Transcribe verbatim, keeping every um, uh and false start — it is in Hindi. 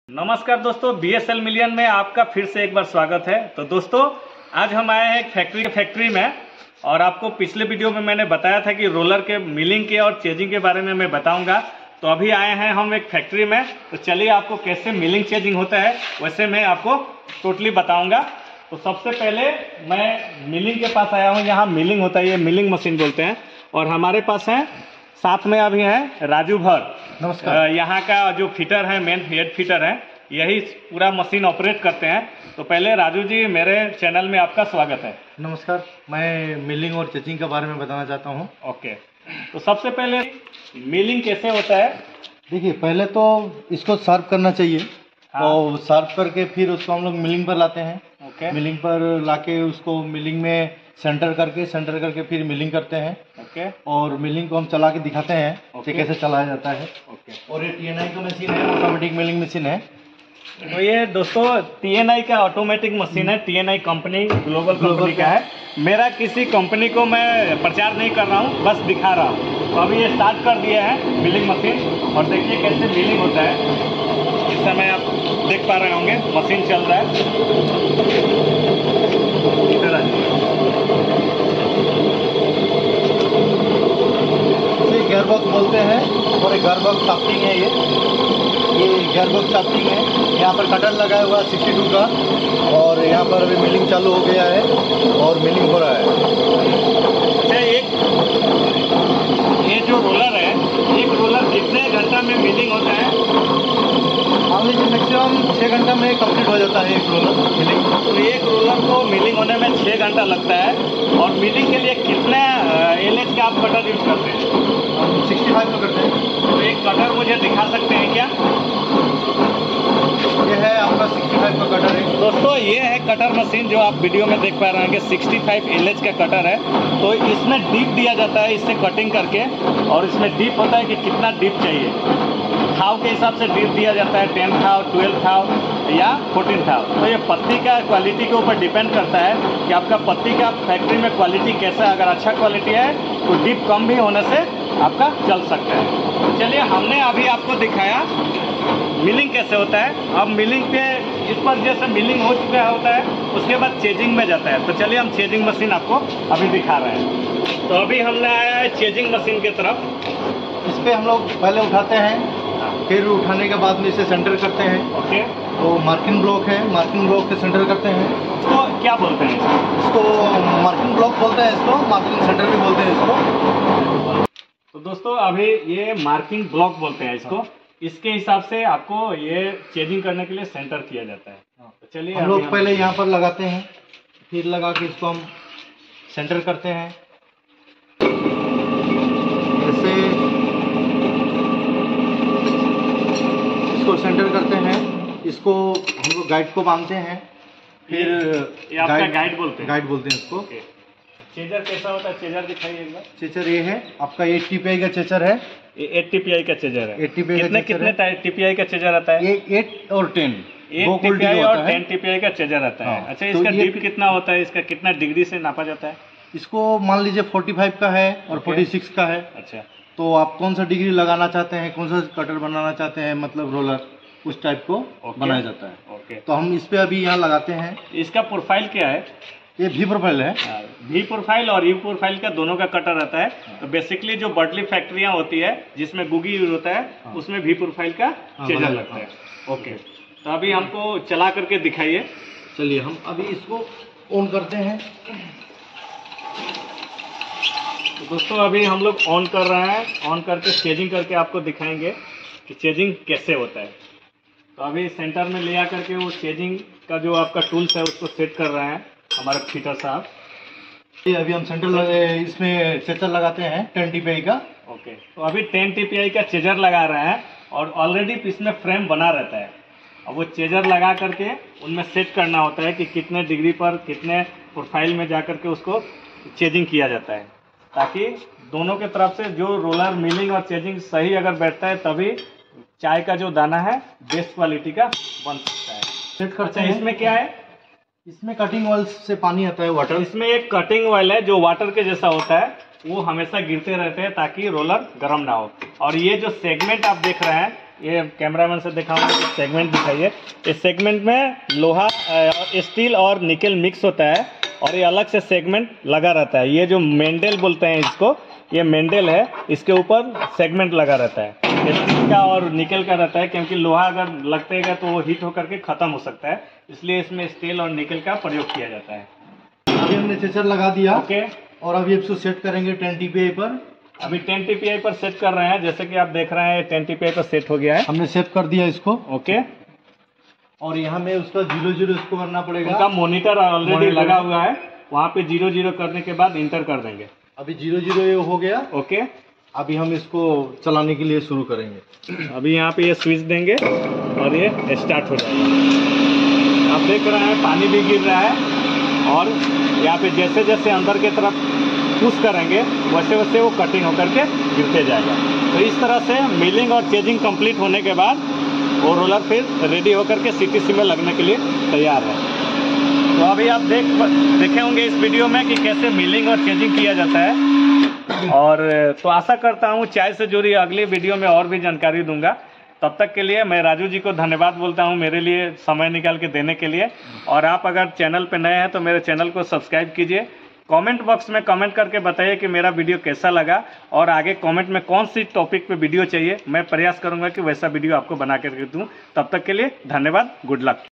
नमस्कार दोस्तों, बी एस एल मिलियन में आपका फिर से एक बार स्वागत है। तो दोस्तों, आज हम आए हैं एक फैक्ट्री फैक्ट्री में और आपको पिछले वीडियो में मैंने बताया था कि रोलर के मिलिंग के और चेजिंग के बारे में मैं बताऊंगा। तो अभी आए हैं हम एक फैक्ट्री में, तो चलिए आपको कैसे मिलिंग चेजिंग होता है वैसे मैं आपको टोटली बताऊंगा। तो सबसे पहले मैं मिलिंग के पास आया हूँ। यहाँ मिलिंग होता है, ये मिलिंग मशीन बोलते हैं। और हमारे पास है, साथ में अभी है राजू भर। नमस्कार। यहाँ का जो फिटर है, मेन हेड फिटर है, यही पूरा मशीन ऑपरेट करते हैं। तो पहले राजू जी, मेरे चैनल में आपका स्वागत है। नमस्कार। मैं मिलिंग और चेजिंग के बारे में बताना चाहता हूँ। ओके, तो सबसे पहले मिलिंग कैसे होता है? देखिए, पहले तो इसको शार्प करना चाहिए। हाँ। और शार्प करके फिर उसको हम लोग मिलिंग पर लाते हैं। ओके। मिलिंग पर लाके उसको मिलिंग में सेंटर करके सेंटर करके फिर मिलिंग करते हैं। ओके। और मिलिंग को हम चला के दिखाते हैं ओके। कि कैसे चलाया जाता है। ओके। और ये टी एन आई का मशीन है, ऑटोमेटिक मिलिंग मशीन है। तो ये दोस्तों टी एन आई का ऑटोमेटिक मशीन है। T N I company global company का है। मेरा किसी कंपनी को मैं प्रचार नहीं कर रहा हूँ, बस दिखा रहा हूँ। तो अभी ये स्टार्ट कर दिया है मिलिंग मशीन, और देखिए कैसे मिलिंग होता है। इस समय आप देख पा रहे होंगे मशीन चल रहा है। इधर आइए। इसे गियर बॉक्स बोलते हैं और एक गियर बॉक्स शाफ्टिंग है। ये ये गियर बॉक्स शाफ्टिंग है। यहाँ पर कटर लगाया हुआ है सिक्सटी टू का, और यहाँ पर अभी मिलिंग चालू हो गया है और मिलिंग हो रहा है। अच्छा, एक ये जो रोलर है, एक रोलर कितने घंटा में मिलिंग होता है? मान लीजिए मैक्सिमम छः घंटा में कंप्लीट हो जाता है एक रोलर मिलिंग। तो एक रोलर को मिलिंग होने में छः घंटा लगता है। और मिलिंग के लिए कितने एल एच का आप कटर यूज करते हैं? हम सिक्सटी फाइव का करते हैं। तो एक कटर मुझे दिखा सकते हैं क्या? ये है आपका सिक्सटी फाइव का कटर है। दोस्तों, ये है कटर मशीन जो आप वीडियो में देख पा रहे हैं कि सिक्सटी फाइव एल एच का कटर है। तो इसमें डीप दिया जाता है इससे कटिंग करके, और इसमें डीप होता है कि कितना डीप चाहिए। थाव के हिसाब से डीप दिया जाता है, टेन थाव, ट्वेल्व थाव या फोर्टीन थाव। तो ये पत्ती का क्वालिटी के ऊपर डिपेंड करता है कि आपका पत्ती का फैक्ट्री में क्वालिटी कैसा है। अगर अच्छा क्वालिटी है तो डीप कम भी होने से आपका चल सकता है। तो चलिए, हमने अभी आपको दिखाया मिलिंग कैसे होता है। अब मिलिंग पे इस पर जैसे मिलिंग हो चुका होता है, उसके बाद चेजिंग में जाता है। तो चलिए हम चेजिंग मशीन आपको अभी दिखा रहे हैं। तो अभी हमने आया है चेजिंग मशीन की तरफ। इस पर हम लोग पहले उठाते हैं, फिर उठाने के बाद में इसे सेंटर करते हैं। ओके। तो मार्किंग ब्लॉक है, मार्किंग ब्लॉक से सेंटर करते हैं। तो क्या बोलते हैं इसको? मार्किंग ब्लॉक बोलते हैं इसको, मार्किंग सेंटर भी बोलते हैं इसको। तो दोस्तों, अभी ये मार्किंग ब्लॉक बोलते हैं इसको। इसके हिसाब से आपको ये चेजिंग करने के लिए सेंटर किया जाता है। तो चलिए, हम लोग पहले यहाँ पर लगाते हैं, फिर लगा के इसको हम सेंटर करते हैं। ऐसे इसको सेंटर करते हैं। इसको हम लोग गाइड को बांधते हैं। फिर ये आपका गाइड बोलते हैं? गाइड बोलते हैं इसको। चेजर कैसा होता है? चेजर दिखाइए एक बार। चेचर ये है आपका, एट टी पी आई का चेचर है। ये एट टी पी आई का चेजर है। एट टी पी आई कितने का चेचर कितने टी पी आई का चेजर आता है? ये एट और ten eight T P I और टेन टी पी आई का चेजर आता है। हाँ। अच्छा, तो इसका ये डीप कितना होता है? इसका कितना डिग्री से नापा जाता है? इसको मान लीजिए फोर्टी फाइव का है और Okay. फोर्टी सिक्स का है। अच्छा, तो आप कौन सा डिग्री लगाना चाहते हैं, कौन सा कटर बनाना चाहते हैं, मतलब रोलर, उस टाइप को Okay. बनाया जाता है। ओके। तो हम इस पे अभी यहाँ लगाते हैं। इसका प्रोफाइल क्या है? ये भी प्रोफाइल है। वी प्रोफाइल और यू प्रोफाइल का दोनों का कटर रहता है। तो बेसिकली जो बर्डली फैक्ट्रियां होती है जिसमें गुगी यूज होता है, हाँ। उसमें वी प्रोफाइल का हाँ, चेजर हाँ, लगता है। ओके, तो अभी हमको चला करके दिखाइए। चलिए, हम अभी इसको ऑन करते हैं। तो दोस्तों, अभी हम लोग ऑन कर रहे हैं। ऑन करके चेजिंग करके आपको दिखाएंगे कि चेजिंग कैसे होता है। तो अभी सेंटर में ले आकर के वो चेजिंग का जो आपका टूल्स है उसको सेट कर रहे हैं हमारे फिटर साहब। ये अभी हम सेंटर लगे, इसमें चेचर लगाते हैं टेन टी पी आई का। ओके, तो अभी टेन टी पी आई का चेजर लगा रहे हैं, और ऑलरेडी इसमें फ्रेम बना रहता है। अब वो चेजर लगा करके उनमें सेट करना होता है कि कितने डिग्री पर कितने प्रोफाइल में जा करके उसको चेजिंग किया जाता है, ताकि दोनों के तरफ से जो रोलर मिलिंग और चेजिंग सही अगर बैठता है, तभी चाय का जो दाना है बेस्ट क्वालिटी का बन सकता है। सेट करते अच्छा, हैं। इसमें क्या है? इसमें कटिंग ऑयल से पानी आता है, वाटर। इसमें एक कटिंग ऑयल है जो वाटर के जैसा होता है, वो हमेशा गिरते रहते हैं ताकि रोलर गर्म ना हो। और ये जो सेगमेंट आप देख रहे हैं, ये कैमरामैन से दिखाऊंगा कि सेगमेंट दिखाइए। इस सेगमेंट में लोहा, स्टील और निकल मिक्स होता है और ये अलग से सेगमेंट लगा रहता है। ये जो मेंडल बोलते हैं इसको, ये मेंडल है, इसके ऊपर सेगमेंट लगा रहता है। स्टील का और निकल का रहता है, क्योंकि लोहा अगर लगतेगा तो वो हीट होकर के ख़त्म हो सकता है, इसलिए इसमें स्टील और निकल का प्रयोग किया जाता है। अभी हमने चेचर लगा दिया। ओके, और अभी इसको सेट करेंगे टेन टी पी आई पर। अभी टेन टी पी आई पर सेट कर रहे हैं। जैसे कि आप देख रहे हैं टेन टी पी आई पर सेट हो गया है। हमने सेट कर दिया इसको। ओके, और यहाँ में उसका जीरो जीरो इसको करना पड़ेगा। उनका मॉनिटर ऑलरेडी लगा हुआ है, वहाँ पे जीरो जीरो करने के बाद इंटर कर देंगे। अभी जीरो जीरो ये हो गया। ओके, अभी हम इसको चलाने के लिए शुरू करेंगे। अभी यहाँ पे ये स्विच देंगे और ये स्टार्ट हो जाएगा। आप देख रहे हैं पानी भी गिर रहा है, और यहाँ पे जैसे जैसे अंदर के तरफ पुश करेंगे वैसे वैसे वो कटिंग होकर के गिरते जाएगा। तो इस तरह से मिलिंग और चेजिंग कंप्लीट होने के बाद वो रोलर फिर रेडी होकर के सी टी सी में लगने के लिए तैयार है। तो अभी आप देख देखे होंगे इस वीडियो में कि कैसे मिलिंग और चेजिंग किया जाता है। और तो आशा करता हूँ चाय से जुड़ी अगली वीडियो में और भी जानकारी दूंगा। तब तक के लिए मैं राजू जी को धन्यवाद बोलता हूं मेरे लिए समय निकाल के देने के लिए। और आप अगर चैनल पे नए हैं तो मेरे चैनल को सब्सक्राइब कीजिए। कमेंट बॉक्स में कमेंट करके बताइए कि मेरा वीडियो कैसा लगा, और आगे कमेंट में कौन सी टॉपिक पे वीडियो चाहिए, मैं प्रयास करूंगा कि वैसा वीडियो आपको बना करके दूं। तब तक के लिए धन्यवाद, गुड लक।